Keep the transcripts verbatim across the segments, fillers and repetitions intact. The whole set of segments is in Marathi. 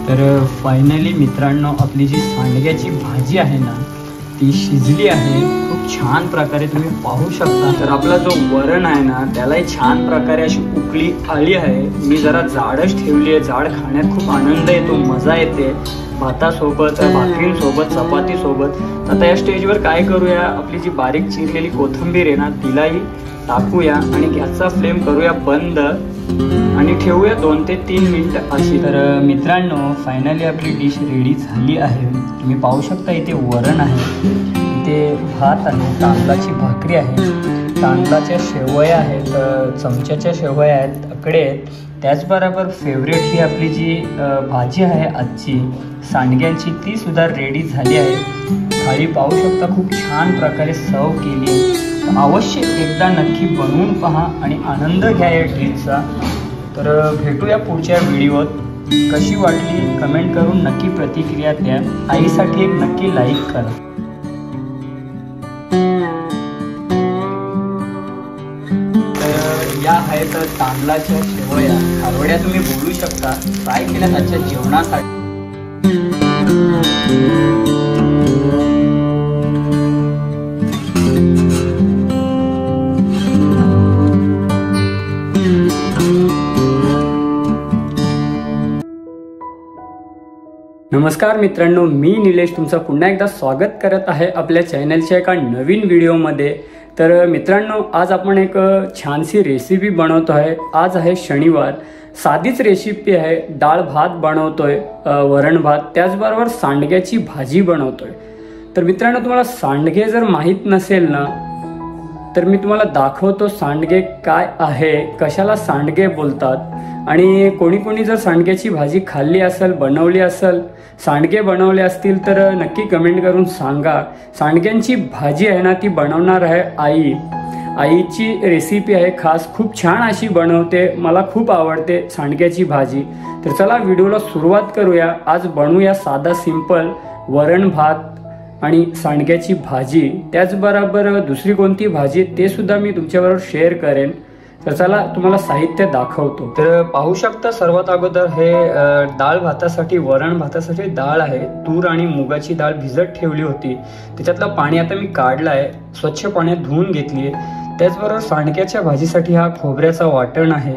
तर फायनली मित्रांनो आपली जी सांडग्याची भाजी आहे ना ती शिजली आहे खूप छान प्रकारे, तुम्ही पाहू शकता। तर आपला जो वरण आहे ना त्यालाही छान प्रकारे अशी उकळी आली आहे। मी जरा जाडच ठेवली आहे, जाड खाण्यात खूप आनंद येतो, मजा येते भातासोबत, भाकरींसोबत, चपातीसोबत। आता या स्टेजवर काय करूया, आपली जी बारीक चिरलेली कोथिंबीर आहे ना तिलाही टाकूया आणि गॅसचा फ्लेम करूया बंद आणि ठेवूया दोन ते तीन मिनिट अशी। तर मित्रांनो फायनली आपली डिश रेडी झाली आहे। तुम्ही पाहू शकता इथे वरण आहे, इथे भात आहे, तांदळाची भाकरी आहे, तांदळाच्या शेवया आहेत, चमच्याच्या शेवया आहेत, आकडे आहेत, त्याचबरोबर फेवरेट ही आपली जी भाजी आहे आजची सांडग्यांची ती सुद्धा रेडी झाली आहे। थाळी पाहू शकता खूप छान प्रकारे सर्व केली। अवश्य एकदा नक्की बनवून पहा आणि आनंद घ्या या डिशचा। तर भेटूया पुढच्या व्हिडिओत, कशी वाटली कमेंट करून नक्की प्रतिक्रिया द्या, आईसाठी एक नक्की लाईक करा। तर या आहेत तांदळाच्या शेवया, खारवड्या तुम्ही बोलू शकता, फ्राय केल्या त्याच्या जेवणासाठी। नमस्कार मित्रांनो, मी निलेश तुमचं पुन्हा एकदा स्वागत करत आहे आपल्या चॅनलच्या एका नवीन व्हिडिओमध्ये। तर मित्रांनो आज आपण एक छानशी रेसिपी बनवतो आहे। आज आहे शनिवार, साधीच रेसिपी आहे, डाळ भात बनवतोय, वरण भात, त्याचबरोबर सांडग्याची भाजी बनवतोय। तर मित्रांनो तुम्हाला सांडगे जर माहीत नसेल ना तर मी तुम्हाला दाखवतो सांडगे काय आहे, कशाला सांडगे बोलतात आणि कोणी कोणी जर सांडग्याची भाजी खाल्ली असेल, बनवली असेल, सांडगे बनवले असतील तर नक्की कमेंट करून सांगा। सांडग्यांची भाजी आहे ना ती बनवणार आहे आई, आईची रेसिपी आहे खास, खूप छान अशी बनवते, मला खूप आवडते सांडग्याची भाजी। तर चला व्हिडिओला सुरुवात करूया। आज बनवूया साधा सिंपल वरण भात आणि सांडग्याची भाजी, त्याचबरोबर दुसरी कोणती भाजी ते सुद्धा मी तुमच्याबरोबर शेअर करेन। तर चला तुम्हाला साहित्य दाखवतो। तर पाहू शकता सर्वात अगोदर हे डाळ भातासाठी, वरण भातासाठी डाळ आहे, तूर आणि मुगाची डाळ भिजत ठेवली होती, त्याच्यातलं पाणी आता मी काढलं आहे, स्वच्छ पाण्यात धुवून घेतली आहे। त्याचबरोबर सांडग्याच्या भाजीसाठी हा खोबऱ्याचा वाटण आहे,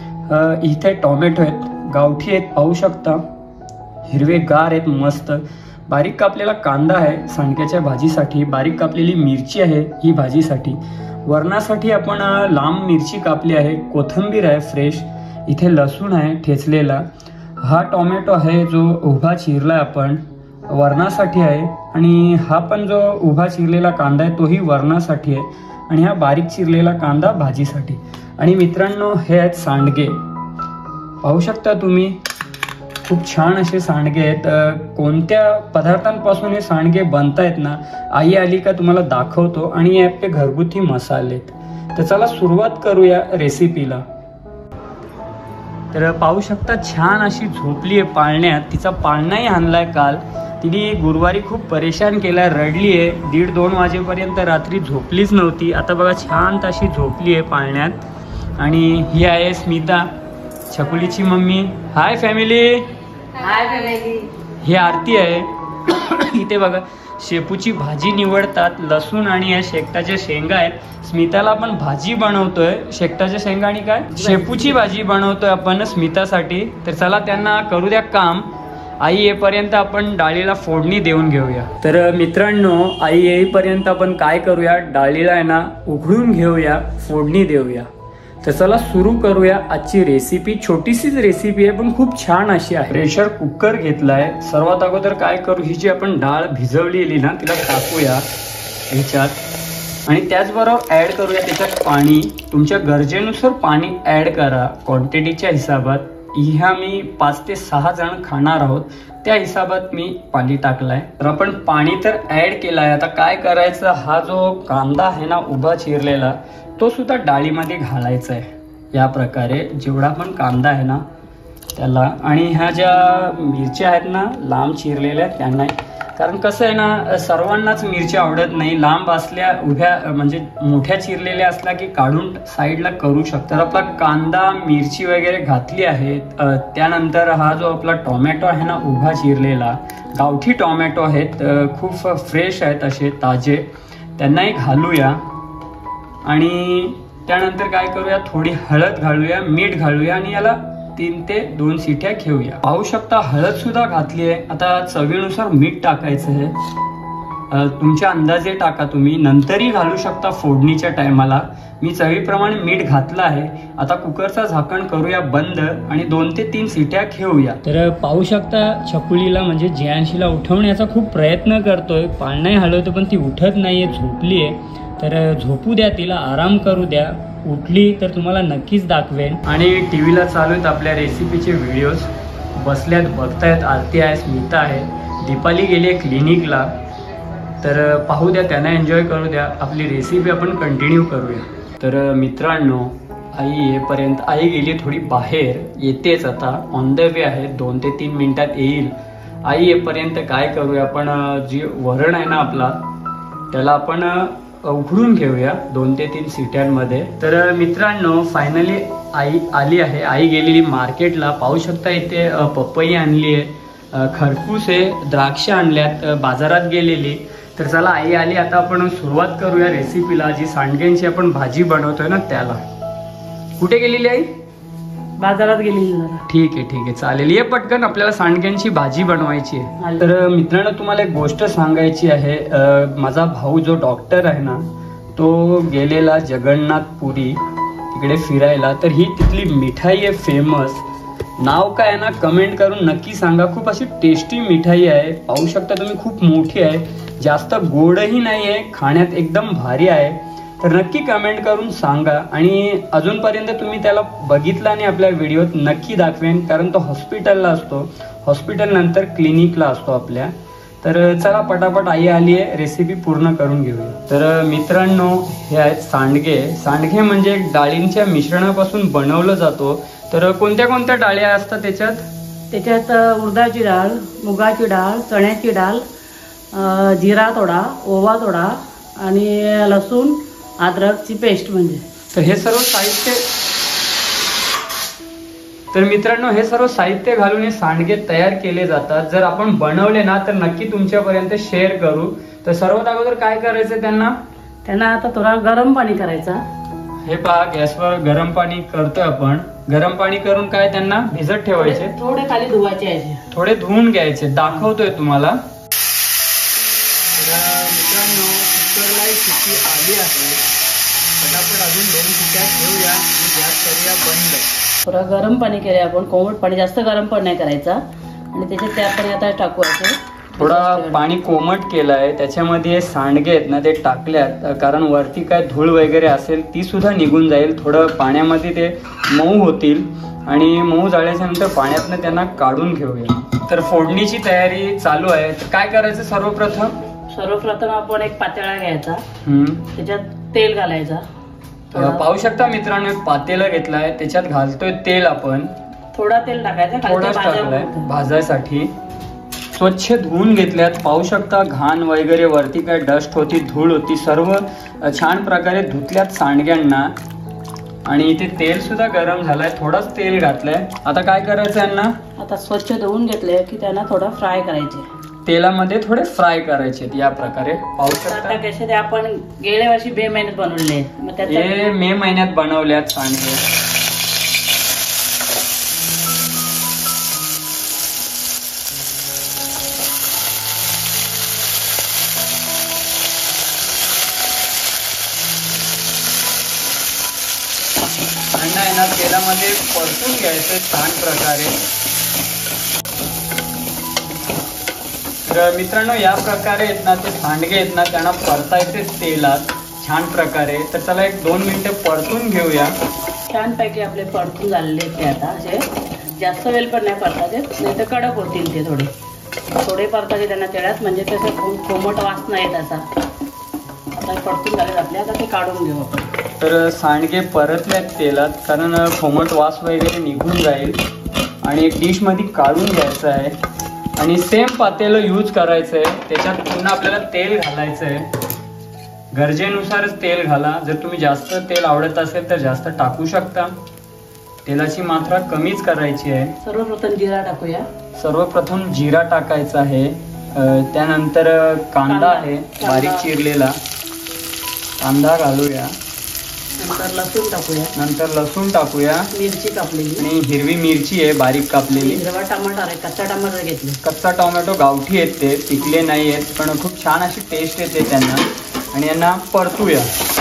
इथे टोमॅटो आहेत, गावठी आहेत, पाहू शकता हिरवे गार आहेत मस्त, बारीक कापलेला कांदा आहे सांडग्याच्या भाजीसाठी, बारीक कापलेली मिरची आहे ही भाजीसाठी, वरणासाठी आपण लांब मिरची कापली आहे, कोथिंबीर आहे फ्रेश, इथे लसूण आहे ठेचलेला, हा टोमॅटो आहे जो उभा चिरला आपण वरणासाठी आहे, आणि हा पण जो उभा चिरलेला कांदा आहे तोही वरणासाठी आहे, आणि हा बारीक चिरलेला कांदा भाजीसाठी। आणि मित्रांनो हे आहेत सांडगे, पाहू शकता तुम्ही खूप छान असे सांडगे आहेत। कोणत्या पदार्थांपासून हे सांडगे बनतायत ना आई आली का तुम्हाला दाखवतो, आणि हे आपले घरगुती मसाले आहेत। तर चला सुरुवात करूया रेसिपीला। तर पाहू शकता छान अशी झोपली आहे पाळण्यात, तिचा पाळणाही आणलाय काल, तिने गुरुवारी खूप परेशान केलाय, रडली आहे, दीड दोन वाजेपर्यंत रात्री झोपलीच नव्हती, आता बघा छान अशी झोपली आहे पाळण्यात। आणि ही आहे स्मिता, छकुलीची mummy. Hi family, hi family. ही आरती आहे। इथे बघा शेपूची भाजी निवडतात, लसूण आणि या शेकटाच्या शेंगा आहेत। स्मिताला आपण भाजी बनवतोय, शेकटाच्या शेंगा आणि काय शेपूची भाजी बनवतोय आपण स्मितासाठी। तर चला त्यांना करू द्या काम, आई येईपर्यंत आपण डाळीला फोडणी देऊन घेऊया। तर मित्रांनो आई येईपर्यंत आपण काय करूया, डाळीला आहे ना उघडून घेऊया, फोडणी देऊया। तर चला सुरू करूया आजची रेसिपी। छोटीशीच रेसिपी आहे पण खूप छान अशी आहे। प्रेशर कुकर घेतलाय, सर्वात अगोदर काय करू, ही जी आपण डाळ भिजवलेली ना तिला टाकूया ह्याच्यात, आणि त्याचबरोबर ऍड करूया त्याच्यात पाणी, तुमच्या गरजेनुसार पाणी ऍड करा क्वांटिटीच्या हिसाबात। ह्या मी पाच ते सहा जण खाणार आहोत त्या हिसाबात मी पाणी टाकलाय। तर आपण पाणी तर ऍड केलाय, आता काय करायचं, हा जो कांदा आहे ना उभा चिरलेला तो सुद्धा डाळीमध्ये घालायचा आहे, या प्रकारे जेवढा पण कांदा आहे ना त्याला, आणि ह्या ज्या मिरच्या आहेत ना लांब चिरलेल्या त्यांना। कारण कसं आहे ना, सर्वांनाच मिरची आवडत नाही. लांब असल्या उभ्या म्हणजे मोठ्या चिरलेल्या असल्या की काढून साईडला करू शकतात. आपला कांदा मिरची वगैरे घातली आहे. त्यानंतर हा जो आपला टोमॅटो आहे ना उभा चिरलेला, गावठी टोमॅटो आहेत, खूप फ्रेश आहेत असे ताजे, त्यांनाही घालूया. आणि त्यानंतर काय करूया, थोडी हळद घालूया, मीठ घालूया आणि याला तीन ते दोन सिट्या घेऊया. पाहू शकता हळद सुद्धा घातली आहे. आता चवीनुसार मीठ टाकायचं आहे, तुमच्या अंदाजे टाका, तुम्ही नंतरही घालू शकता फोडणीच्या टायमाला. मी चवीप्रमाणे मीठ घातलं आहे. आता कुकरचं झाकण करूया बंद आणि दोन ते तीन सिट्या घेऊया. तर पाहू शकता छकुलीला म्हणजे जियांशीला उठवण्याचा खूप प्रयत्न करतोय, पाळणाही हलवतो पण ती उठत नाहीये, झोपली आहे. तर झोपू द्या तिला, आराम करू द्या. उठली तर तुम्हाला नक्कीच दाखवेन. आणि टी व्हीला चालू आहेत आपल्या रेसिपीचे व्हिडिओज, बसल्यात बघतायत. आरती आहे, स्मिता आहे, दीपाली गेली आहे क्लिनिकला. तर पाहू द्या, त्यांना एन्जॉय करू द्या. आपली रेसिपी आपण कंटिन्यू करूया. तर मित्रांनो, आई येईपर्यंत, आई गेली थोडी बाहेर, येतेच आता, ऑन द वे आहे, दोन ते तीन मिनिटात येईल. आई येईपर्यंत काय करूया, आपण जी वरण आहे ना आपला, त्याला आपण उघडून घेऊया दोन ते तीन सिट्यांमध्ये. तर मित्रांनो फायनली आई आली आहे. आई गेलेली मार्केटला. पाहू शकता इथे पपई आणली आहे, खरपूस आहे, द्राक्ष आणल्यात, बाजारात गेलेली. तर चला आई आली, आता आपण सुरुवात करूया रेसिपीला. जी सांडग्यांची आपण भाजी बनवतोय ना त्याला. कुठे गेलेली आई? बाजारात गेलेली. ठीक आहे ठीक आहे चालेल, ये पटकन, आपल्याला सांडग्यांची भाजी बनवायची आहे. तर मित्रांनो तुम्हाला एक गोष्ट सांगायची आहे. माझा भाऊ जो डॉक्टर आहे ना, तो गेलेला जगन्नाथपुरी तिकडे फिरायला. तर ही तिथली मिठाई आहे फेमस. नाव काय आहे ना कमेंट करून नक्की सांगा. खूप अशी टेस्टी मिठाई आहे. पाहू शकता तुम्ही, खूप मोठी आहे, जास्त गोडही नाही आहे, खाण्यात एकदम भारी आहे. तर नक्की कमेंट करून सांगा. आणि अजूनपर्यंत तुम्ही त्याला बघितला नाही आपल्या व्हिडिओत, नक्की दाखवेन, कारण तो हॉस्पिटलला असतो, हॉस्पिटल नंतर क्लिनिकला असतो आपल्या. तर चला पटापट आई आली आहे, रेसिपी पूर्ण करून घेऊया. तर मित्रांनो हे आहेत सांडगे. सांडगे म्हणजे डाळींच्या मिश्रणापासून बनवलं जातो. तर कोणत्या कोणत्या डाळी असतात त्याच्यात? त्याच्यात उडदाची डाळ, मुगाची डाळ, चण्याची डाळ, जिरा थोडा, ओवा थोडा आणि लसूण अद्रकची पेस्ट म्हणजे. तर हे सर्व साहित्य, तर मित्रांनो हे सर्व साहित्य घालून हे सांडगे तयार केले जातात. जर आपण बनवले ना तर नक्की तुमच्यापर्यंत शेअर करू. तर सर्वात अगोदर काय करायचं त्यांना? त्यांना आता थोडा गरम पाणी करायचा. हे पहा, गॅसवर गरम पाणी करतोय आपण. गरम पाणी करून काय त्यांना भिजत ठेवायचे, थोडे खाली धुवायचे आहे, थोडे धुवून घ्यायचे. दाखवतोय तुम्हाला. मित्रांनो कुकरला शिट्टी आली आहे, फटाफट अजून दोन शिट्ट्या ठेवूया आणि गॅस करूया बंद. थोडं गरम पाणी केले आपण, कोमट पाणी, जास्त गरम पण नाही करायचा. आणि त्याच्यात ते आपण आता टाकूयाचं. थोडा पाणी कोमट केलंय, त्याच्यामध्ये सांडगे आहेत ना ते टाकल्यात, कारण वरती काय धूळ वगैरे असेल ती सुद्धा निघून जाईल. थोडं पाण्यामध्ये ते मऊ होतील आणि मऊ झाल्याच्या नंतर पाण्यातनं त्यांना काढून घेऊया. तर फोडणीची तयारी चालू आहे. तर काय करायचं सर्वप्रथम? सर्वप्रथम आपण एक पातेला घ्यायचा, त्याच्यात तेल घालायचा. पाहू शकता मित्रांनो एक पातेला घेतलाय, त्याच्यात घालतोय तेल आपण. थोडा तेल टाकायचा, थोडाच टाकलाय भाजायसाठी. स्वच्छ धुवून घेतल्यात. पाहू शकता घाण वगैरे वरती काय डस्ट होती, धूळ होती, सर्व छान प्रकारे धुतल्यात सांडग्यांना. आणि इथे तेल सुद्धा गरम झालाय, थोडाच तेल घातलंय. आता काय करायचं यांना? आता स्वच्छ धुवून घेतले की त्यांना थोडा फ्राय करायचे, तेलामध्ये थोडे फ्राय करायचे या प्रकारे. पाहू शकता कसे ते आपण गेल्या वर्षी मे महिन्यात बनवले, हे मे महिन्यात बनवल्यात सांडगे. अंडा आहे ना तेलामध्ये परतून घ्यायचं छान प्रकारे. तर मित्रांनो या प्रकारे आहेत ना ते सांडगे आहेत ना त्यांना परतायचे तेलात छान प्रकारे. तर चला एक दोन मिनिटं परतून घेऊया. छानपैकी आपले परतून झालेले ते आता असे जास्त वेळ पण नाही परतायचे, नाही तर कडक होतील ते. थोडे थोडे परतायचे त्यांना तेलात, म्हणजे तसं कोमट वास नाही त्याचा. आता परतून झाले आपले, आता ते काढून घेऊ आपण. तर सांडगे परतल्यात तेलात, कारण कोमट वास वगैरे निघून जाईल. आणि एक डिश मध्ये काढून घ्यायचं आहे. आणि सेम पातेलं यूज करायचं आहे. त्याच्यात पुन्हा आपल्याला तेल घालायचं आहे. गरजेनुसारच तेल घाला. जर तुम्ही जास्त तेल आवडत असेल तर जास्त टाकू शकता. तेलाची मात्रा कमीच करायची आहे. सर्वप्रथम जिरा टाकूया. सर्वप्रथम जिरा टाकायचा आहे. त्यानंतर कांदा आहे बारीक चिरलेला, कांदा घालूया. नंतर लसूण टाकूया. नंतर लसूण टाकूया. मिरची कापलेली आणि हिरवी मिरची आहे बारीक कापलेली. हिरवा टमाटर आहे, कच्चा टमाटर घेतले. कच्चा टोमॅटो गावठी आहेत, ते पिकले नाही आहेत, पण खूप छान अशी टेस्ट येते त्यांना. आणि यांना परतूया.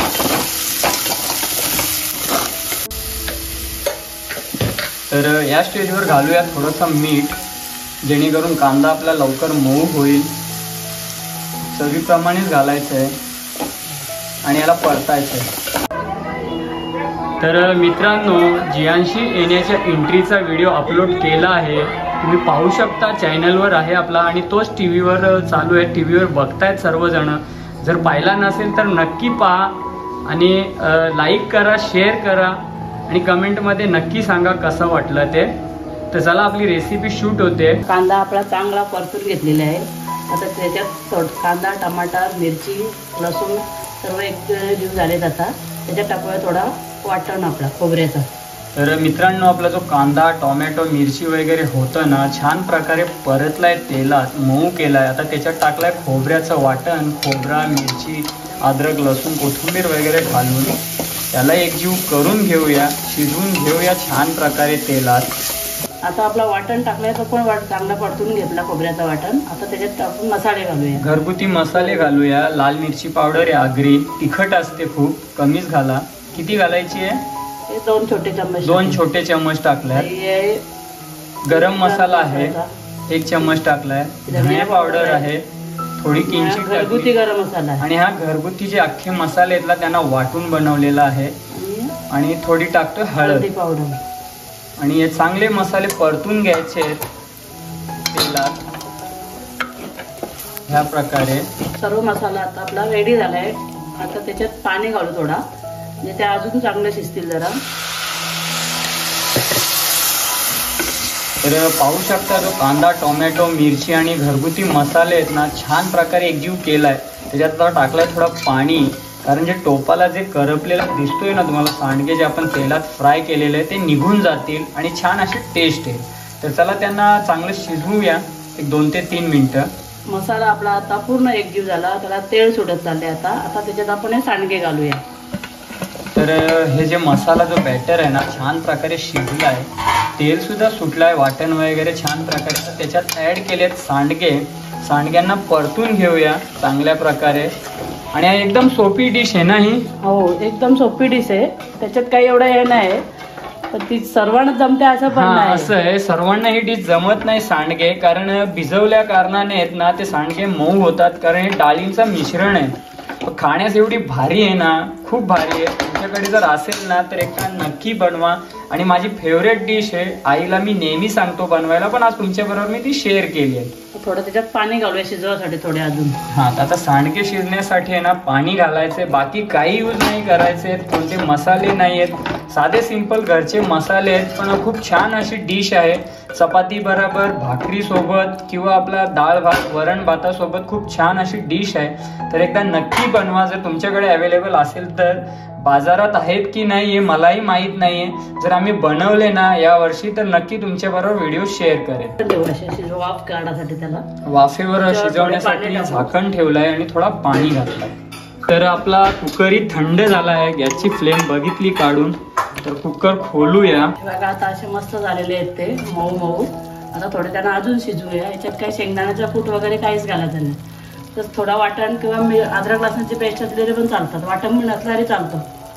तर या स्टेजवर घालूया थोडंसं मीठ, जेणेकरून कांदा आपला लवकर मऊ होईल. चवीप्रमाणेच घालायचं आहे आणि याला परतायचं आहे. तर मित्रांनो, जियांशी येण्याच्या एंट्रीचा व्हिडिओ अपलोड केला आहे, तुम्ही पाहू शकता. चॅनलवर आहे आपला आणि तोच टी व्हीवर चालू आहे. टी व्हीवर बघतायत सर्वजण. जर पाहिला नसेल तर नक्की पहा आणि लाईक करा, शेअर करा आणि कमेंटमध्ये नक्की सांगा कसं वाटलं ते. तर चला आपली रेसिपी शूट होते. कांदा आपला चांगला परतून घेतलेला आहे. आता त्याच्यात थोड कांदा, टमाटर, मिरची, लसूण सर्व एक जीव झालेत. आता त्याच्यात टाकूया थोडा वाटण आपला खोबऱ्याचा. तर मित्रांनो, आपला जो कांदा, टोमॅटो, मिरची वगैरे होतं ना, छान प्रकारे परतलाय तेलात, मऊ केलाय. आता त्याच्यात टाकलाय खोबऱ्याचं वाटण. खोबरा, मिरची, अद्रक, लसूण, कोथिंबीर वगैरे घालून त्याला एकजीव करून घेऊया, शिजवून घेऊया छान प्रकारे तेलात. आता आपला वाटण टाकलाय तो पण वाट चांगला परतून घेतला खोबऱ्याचं वाटण. आता त्याच्यात टाकून मसाले घालूया. घरगुती मसाले घालूया. लाल मिरची पावडर आहे आगरी, तिखट असते खूप, कमीच घाला. किती घालायची आहे? दोन छोटे चम्मच. दोन छोटे चम्मच टाकलाय. गरम मसाला आहे एक चम्मच टाकलाय. धनिया पावडर आहे थोडी किंचित, घरगुती गरम मसाला. आणि हा घरगुती जे अख्खे मसाले आहेत ना, त्यांना वाटून बनवलेला आहे. आणि थोडी टाकतो हळद पावडर. आणि हे चांगले मसाले परतून घ्यायचे आहेत तेलात. ह्या प्रकारे सर्व मसाला आता आपला रेडी झालाय. आता त्याच्यात पाणी घालू थोडा, म्हणजे ते अजून चांगले शिजतील जरा. तर पाहू शकता, जो कांदा, टोमॅटो, मिरची आणि घरगुती मसाले आहेत ना, छान प्रकारे एकजीव केलाय. त्याच्यात टाकलाय थोडा पाणी, कारण जे टोपाला जे करपलेला दिसतोय ना तुम्हाला सांडगे, जे आपण तेलात फ्राय केलेले आहे, ते निघून जातील आणि छान अशी टेस्ट येईल. तर चला त्यांना चांगलं शिजवूया एक दोन ते तीन मिनिटं. मसाला आपला आता पूर्ण एकजीव झाला, त्याला तेल सुटत चालले. आता आता त्याच्यात आपण हे सांडगे घालूया. तर हे जे मसाला जो बॅटर आहे ना, छान प्रकारे शिजला आहे, तेल सुद्धा सुटलं आहे, वाटण वगैरे छान प्रकारे. त्याच्यात ॲड केलेत सांडगे. सांडग्यांना परतून घेऊया चांगल्या प्रकारे. आणि एकदम सोपी डिश आहे ना ही. हो, एकदम सोपी डिश आहे. त्याच्यात काही एवढं हे नाही, पण ती सर्वांना जमते असं पण नाही. असं आहे, सर्वांना ही डिश जमत नाही सांडगे, कारण भिजवल्या कारणाने आहेत ना ते सांडगे मऊ होतात, कारण हे डाळींचं मिश्रण आहे. खाण्यास एवढी भारी आहे ना, खूप भारी आहे. तुमच्याकडे जर असेल ना तर एकदा नक्की बनवा. आणि माझी फेवरेट डिश आहे, आईला मी नेहमी सांगतो बनवायला, पण आज तुमच्याबरोबर मी ती शेअर केली आहे. थोडं त्याच्यात पाणी घालूया शिजवासाठी थोडे अजून. हा, आता सांडगे शिजण्यासाठी आहे ना पाणी घालायचे, बाकी काही यूज नाही करायचे. कोणते मसाले नाही आहेत, साधे सिंपल घरचे मसाले आहेत, पण खूप छान अशी डिश आहे. चपाती बरोबर, भाकरी सोबत किंवा आपला डाळ भात, वरण भातासोबत खूप छान अशी डिश आहे. तर एकदा नक्की बनवा जर तुमच्याकडे अवेलेबल असेल तर. बाजारात आहेत की नाही हे मलाही माहीत नाहीये. जर आम्ही बनवले ना या वर्षी तर नक्की तुमच्याबरोबर व्हिडिओ शेअर करेन. वाफ काढण्यासाठी त्याला वाफेवर शिजवण्यासाठी झाकण ठेवलंय आणि थोडा पाणी घातलाय. तर आपला कुकरही थंड झाला आहे. गॅसची फ्लेम बघितली काढून. तर कुकर खोलूया. बघा आता असे मस्त झालेले आहेत ते मऊ मऊ. आता थोडे त्यांना अजून शिजवूया. याच्यात काही शेंगदाण्याचा कूट वगैरे काहीच घालायचं नाही. तर थोडा वाटण किंवा अद्रक लसणाची पेस्ट असलेले पण चालतात, वाटण पण नसणारे चालतं.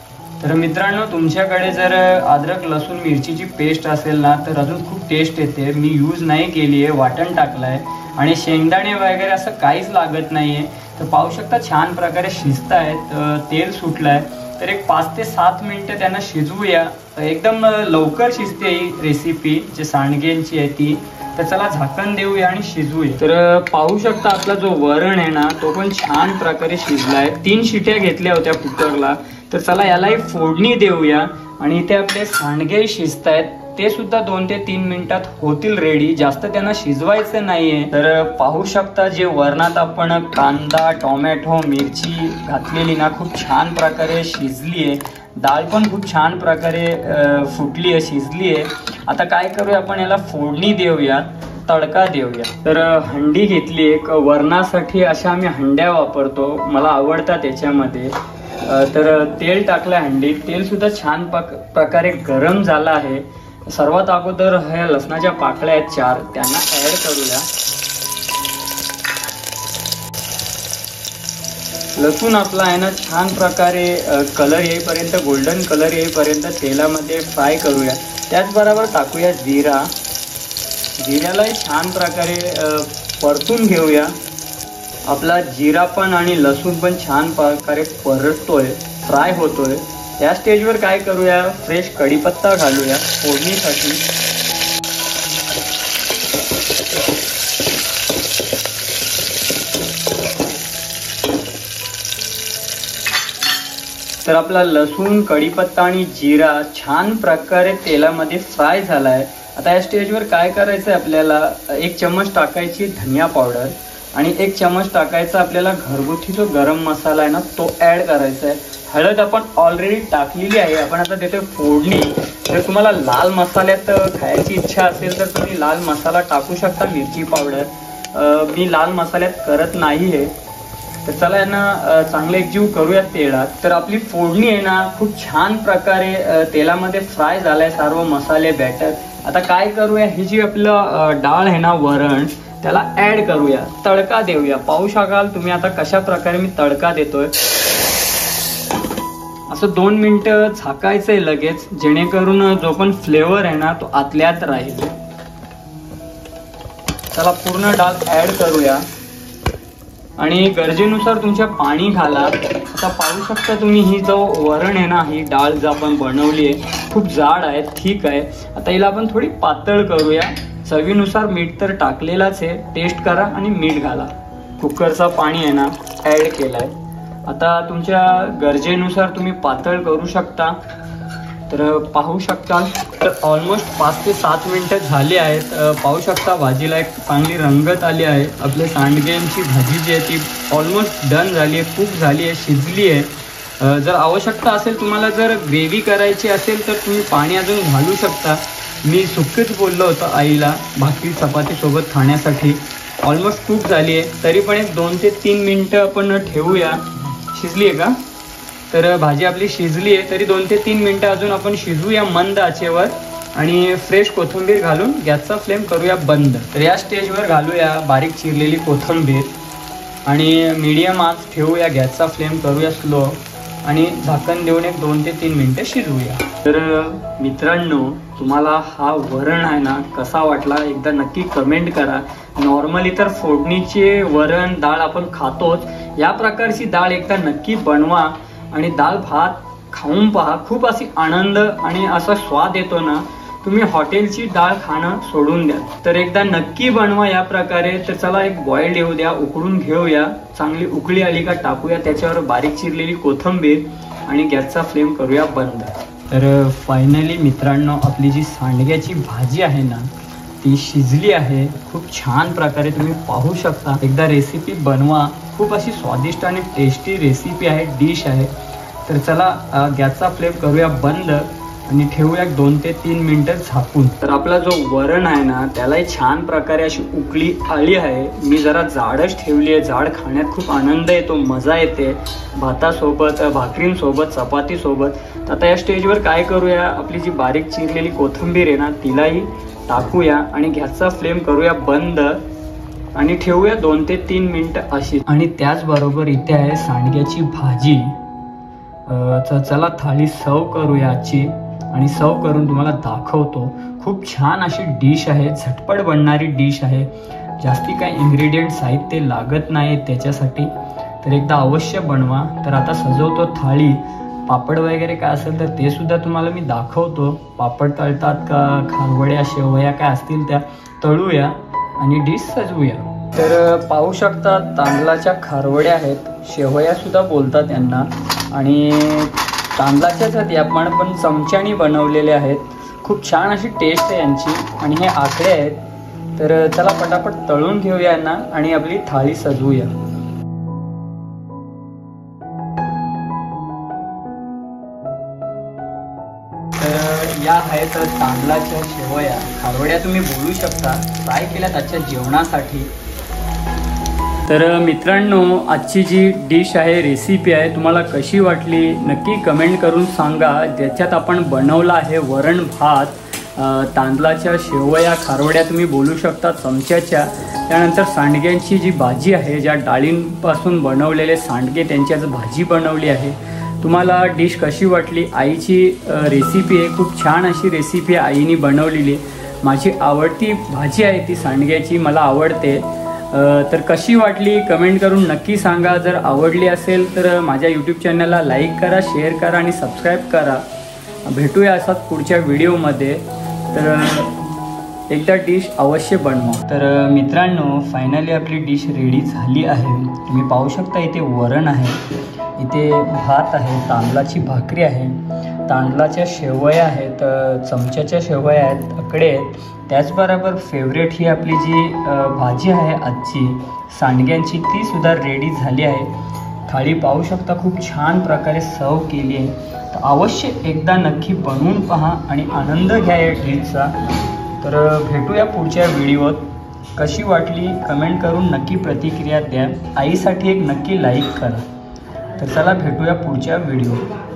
तर मित्रांनो, तुमच्याकडे जर अद्रक लसूण मिरचीची पेस्ट असेल ना तर अजून खूप टेस्ट येते. मी यूज नाही केली आहे, वाटण टाकलंय आणि शेंगदाणे वगैरे असं काहीच लागत नाहीये. तर पाहू शकता छान प्रकारे शिजतायत, तेल सुटलंय. तर एक पाच ते सात मिनिटं त्यांना शिजवूया. एकदम लवकर शिजते ही रेसिपी जे सांडग्यांची आहे ती. तर चला झाकण देऊया आणि शिजवूया. तर पाहू शकता आपला जो वरण आहे ना तो पण छान प्रकारे शिजलाय. तीन शिट्या घेतल्या होत्या कुकरला. तर चला यालाही फोडणी देऊया. आणि इथे आपले सांडगे शिजतायत. ते सुद्धा दोन ते तीन मिनिटात होतील रेडी. जास्त त्यांना शिजवायचं नाहीये. तर पाहू शकता जे वरणात आपण कांदा, टोमॅटो, मिरची घातलेली ना खूप छान प्रकारे शिजली आहे. डाळ पण खूप छान प्रकारे फुटली आहे, शिजली आहे. आता काय करूया आपण याला फोडणी देऊया, तडका देऊया. तर हंडी घेतली एक वरणासाठी. अशा आम्ही हंड्या वापरतो, मला आवडतात त्याच्यामध्ये. तर तेल टाकलं हंडीत. तेल सुद्धा छान प्रकारे गरम झालं आहे. सर्वात अगोदर ह्या लसणाच्या पाकळ्या आहेत चार, त्यांना ऍड करूया. लसूण आपला आहे ना छान प्रकारे कलर येईपर्यंत, गोल्डन कलर येईपर्यंत तेलामध्ये फ्राय करूया. त्याचबरोबर टाकूया जिरा. जिऱ्यालाही छान प्रकारे परतून घेऊया. आपला जिरा पण आणि लसूण पण छान प्रकारे परततोय, फ्राय होतोय. या स्टेजवर काय करूया, फ्रेश कढीपत्ता घालूया फोडणीसाठी. तर आपला लसूण, कढीपत्ता आणि जिरा छान प्रकारे तेलामध्ये फ्राय झालाय. आता या स्टेजवर काय करायचं आहे आपल्याला, एक चम्मच टाकायची धनिया पावडर आणि एक चम्मच टाकायचा आपल्याला घरगुती जो गरम मसाला आहे ना तो ऍड करायचा आहे. हळद आपण ऑलरेडी टाकलेली आहे. आपण आता देतोय फोडणी. जर तुम्हाला लाल मसाल्यात खायची इच्छा असेल तर तुम्ही लाल मसाला टाकू शकता, मिरची पावडर. मी लाल मसाल्यात करत नाही आहे. तर चला यांना चांगलं एकजीव करूया तेलात. तर आपली फोडणी आहे ना खूप छान प्रकारे तेलामध्ये फ्राय झालाय सर्व मसाले, बॅटर. आता काय करूया, ही जी आपलं डाळ आहे ना वरण, त्याला ऍड करूया, तडका देऊया. पाहू शकाल तुम्ही आता कशा प्रकारे मी तडका देतोय. असं दोन मिनिटं झाकायचंय लगेच, जेणेकरून जो पण फ्लेवर आहे ना तो आतल्यात राहील. चला पूर्ण डाळ ऍड करूया आणि गरजेनुसार तुमच्या पाणी घाला. आता पाहू शकता तुम्ही ही जो वरण आहे ना, ही डाळ जी आपण बनवली आहे खूप जाड आहे, ठीक आहे. आता हिला आपण थोडी पातळ करूया. चवीनुसार मीठ तर टाकलेलाच आहे, टेस्ट करा आणि मीठ घाला. कुकरचं पाणी आहे ना ऍड केलाय. आता तुमच्या गरजेनुसार तुम्ही पातळ करू शकता. तर पाहू शकता तर ऑलमोस्ट पाच ते सात मिनिटं झाली आहेत. पाहू शकता भाजीला एक चांगली रंगत आली आहे. आपल्या सांडग्यांची भाजी जी आहे ती ऑलमोस्ट डन झाली आहे, कुक झाली आहे, शिजली आहे. जर आवश्यकता असेल तुम्हाला, जर ग्रेव्ही करायची असेल तर तुम्ही पाणी अजून घालू शकता. मी सुक्कीच बोललो होतो आईला भाकरी चपातीसोबत खाण्यासाठी. ऑलमोस्ट कुक झाली आहे, तरी पण एक दोन ते तीन मिनटं आपण ठेवूया. शिजली आहे का? तर भाजी आपली शिजली आहे, तरी दोन ते तीन मिनटं अजून आपण शिजवूया मंद आचेवर. आणि फ्रेश कोथिंबीर घालून गॅसचा फ्लेम करूया बंद. तर या स्टेजवर घालूया बारीक चिरलेली कोथिंबीर आणि मीडियम आच ठेवूया. गॅसचा फ्लेम करूया स्लो आणि झाकण देऊन एक दोन ते तीन मिनटं शिजवूया. तर मित्रांनो, तुम्हाला हा वरण आहे ना कसा वाटला एकदा नक्की कमेंट करा. नॉर्मली तर फोडणीचे वरण डाळ आपण खातोच, या प्रकारची डाळ एकदा नक्की बनवा आणि डाळ भात खाऊन पहा. खूप अशी आनंद आणि असा स्वाद येतो ना, तुम्ही हॉटेलची डाळ खाणं सोडून द्या. तर एकदा नक्की बनवा या प्रकारे. तर चला एक बॉइल्ड येऊ द्या, उकळून घेऊया. चांगली उकळी आली का टाकूया त्याच्यावर बारीक चिरलेली कोथिंबीर आणि गॅसचा फ्लेम करूया बंद. तर फायनली मित्रांनो, आपली जी सांडग्याची भाजी आहे ना ती शिजली आहे खूप छान प्रकारे. तुम्ही पाहू शकता. एकदा रेसिपी बनवा, खूप अशी स्वादिष्ट आणि टेस्टी रेसिपी आहे, डिश आहे. तर चला गॅसचा फ्लेम करूया बंद आणि ठेवूया दोन ते तीन मिनिटं झाकून. तर आपला जो वरण आहे ना त्यालाही छान प्रकारे अशी उकळी आली आहे. मी जरा जाडच ठेवली आहे, जाड खाण्यात खूप आनंद येतो, मजा येते भातासोबत, भाकरींसोबत, चपातीसोबत. आता या स्टेजवर काय करूया, आपली जी बारीक चिरलेली कोथिंबीर आहे ना तिलाही टाकूया आणि गॅसचा फ्लेम करूया बंद आणि ठेवूया दोन ते तीन मिनिटं अशी. आणि त्याचबरोबर इथे आहे सांडग्याची भाजी. चला थाळी सर्व करूया आजची आणि सर्व करून तुम्हाला दाखवतो. खूप छान अशी डिश आहे, झटपट बनणारी डिश आहे. जास्ती काही इन्ग्रेडियंट साहित्य लागत नाही त्याच्यासाठी. तर एकदा अवश्य बनवा. तर आता सजवतो थाळी. पापड वगैरे काय असेल तर ते सुद्धा तुम्हाला मी दाखवतो. पापड तळतात का, खारवड्या, शेवया काय असतील त्या तळूया आणि डिश सजवूया. तर पाहू शकता तांदळाच्या खारवड्या आहेत, शेवया सुद्धा बोलतात त्यांना. आणि तांदळाच्याच आहेत, आपण पण चमच्यानी बनवलेले आहेत. खूप छान अशी टेस्ट आहे यांची आणि हे आकडे आहेत। तर चला पटापट तळून घेऊया यांना आणि आपली थाळी सजवूया। तर या आहेत तांदळाच्या शेवया खारवड्या, तुम्ही बोलू शकता, फ्राय केल्यात आजच्या जेवणासाठी। तर मित्रांनो, आजची जी डिश आहे, रेसिपी आहे, तुम्हाला कशी वाटली नक्की कमेंट करून सांगा। ज्याच्यात आपण बनवलं आहे वरण भात, तांदळाच्या शेवया खारवड्या तुम्ही बोलू शकता चमच्याच्या, त्यानंतर सांडग्यांची जी भाजी आहे, ज्या डाळींपासून बनवलेले सांडगे त्यांच्याच भाजी बनवली आहे। तुम्हाला डिश कशी वाटली? आईची रेसिपी आहे, खूप छान अशी रेसिपी आईने बनवलेली। माझी आवडती भाजी आहे ती सांडग्याची, मला आवडते। तर कशी वाटली कमेंट करून नक्की सांगा। जर आवडली असेल तर माझ्या यूट्यूब चॅनलला लाईक करा, शेअर करा आणि सबस्क्राईब करा। भेटूया असाच पुढच्या व्हिडिओमध्ये। तर एकदा डिश अवश्य बनवा। तर मित्रांनो, फायनली आपली डिश रेडी झाली आहे। तुम्ही पाहू शकता इथे वरण आहे, इथे भात आहे, तांदळाची भाकरी आहे, तांदळाच्या शेवया आहेत, चमच्याच्या शेवया आहेत, आकडे आहेत, त्याचबरोबर फेवरेट ही आपली जी भाजी आहे आजची सांडग्यांची, ती सुद्धा रेडी झाली आहे। थाळी पाहू शकता खूप छान प्रकारे सर्व केली आहे। तर अवश्य एकदा नक्की बनवून पहा आणि आनंद घ्या या डिशचा। तर भेटूया पुढच्या व्हिडिओत। कशी वाटली कमेंट करून नक्की प्रतिक्रिया द्या। आईसाठी एक नक्की लाईक करा। तर चला भेटूया पुढच्या व्हिडिओ।